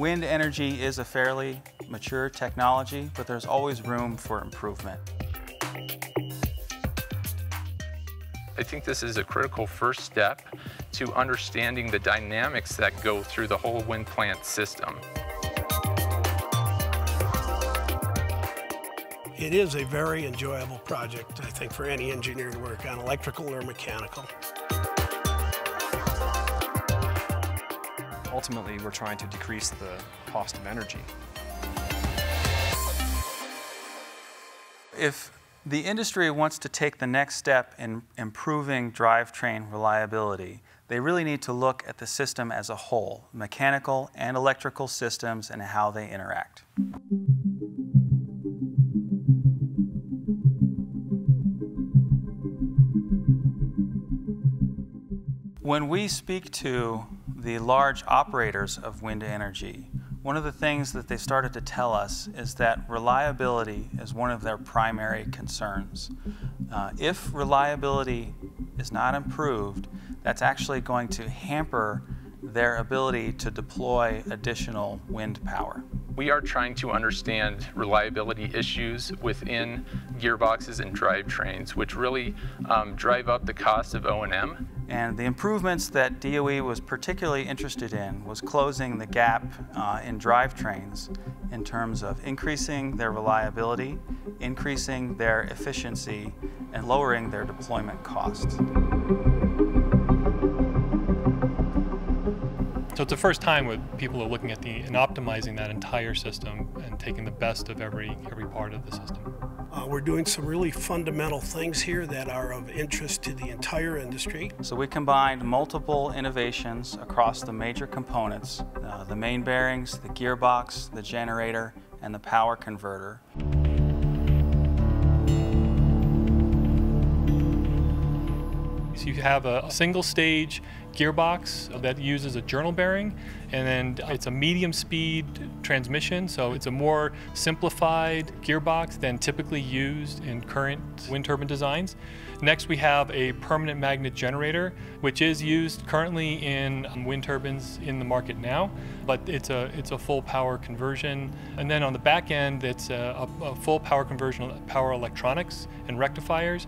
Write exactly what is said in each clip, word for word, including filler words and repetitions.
Wind energy is a fairly mature technology, but there's always room for improvement. I think this is a critical first step to understanding the dynamics that go through the whole wind plant system. It is a very enjoyable project, I think, for any engineer to work on, electrical or mechanical. Ultimately, we're trying to decrease the cost of energy. If the industry wants to take the next step in improving drivetrain reliability, they really need to look at the system as a whole, mechanical and electrical systems and how they interact. When we speak to the large operators of wind energy, one of the things that they started to tell us is that reliability is one of their primary concerns. Uh, if reliability is not improved, that's actually going to hamper their ability to deploy additional wind power. We are trying to understand reliability issues within gearboxes and drivetrains, which really um, drive up the cost of O and M. And the improvements that D O E was particularly interested in was closing the gap uh, in drivetrains in terms of increasing their reliability, increasing their efficiency, and lowering their deployment costs. So it's the first time where people are looking at the and optimizing that entire system and taking the best of every every part of the system. Uh, we're doing some really fundamental things here that are of interest to the entire industry. So we combined multiple innovations across the major components, uh, the main bearings, the gearbox, the generator, and the power converter. So you have a single stage gearbox that uses a journal bearing, and then it's a medium speed transmission, so it's a more simplified gearbox than typically used in current wind turbine designs. Next we have a permanent magnet generator, which is used currently in wind turbines in the market now, but it's a, it's a full power conversion. And then on the back end, it's a, a, a full power conversion of power electronics and rectifiers.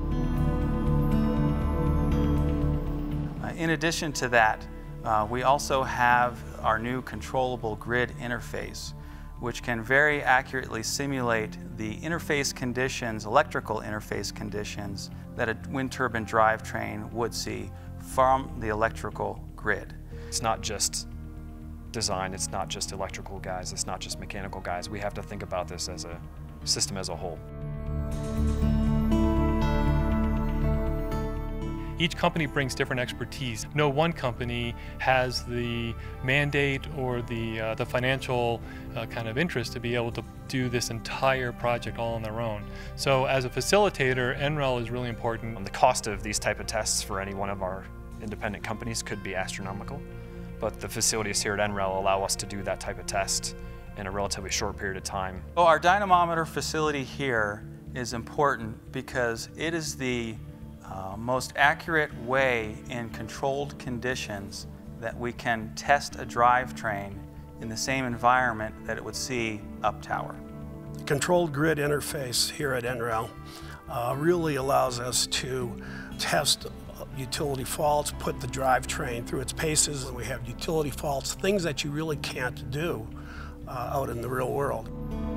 In addition to that, uh, we also have our new controllable grid interface, which can very accurately simulate the interface conditions, electrical interface conditions, that a wind turbine drivetrain would see from the electrical grid. It's not just design, it's not just electrical guys, it's not just mechanical guys. We have to think about this as a system as a whole. Each company brings different expertise. No one company has the mandate or the, uh, the financial uh, kind of interest to be able to do this entire project all on their own. So as a facilitator, N R E L is really important. The cost of these type of tests for any one of our independent companies could be astronomical, but the facilities here at N R E L allow us to do that type of test in a relatively short period of time. Well, our dynamometer facility here is important because it is the Uh, most accurate way in controlled conditions that we can test a drivetrain in the same environment that it would see up tower. The controlled grid interface here at N R E L uh, really allows us to test utility faults, put the drivetrain through its paces, and we have utility faults, things that you really can't do uh, out in the real world.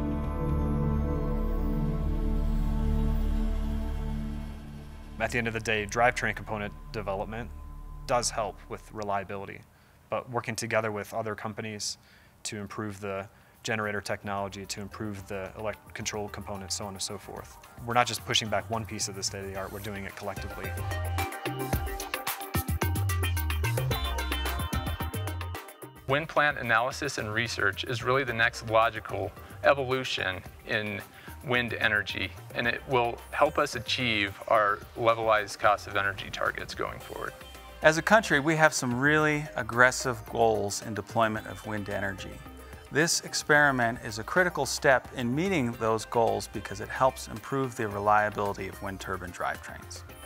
At the end of the day, drivetrain component development does help with reliability, but working together with other companies to improve the generator technology, to improve the elect control components, so on and so forth. We're not just pushing back one piece of the state of the art, we're doing it collectively. Wind plant analysis and research is really the next logical evolution in wind energy, and it will help us achieve our levelized cost of energy targets going forward. As a country, we have some really aggressive goals in deployment of wind energy. This experiment is a critical step in meeting those goals because it helps improve the reliability of wind turbine drivetrains.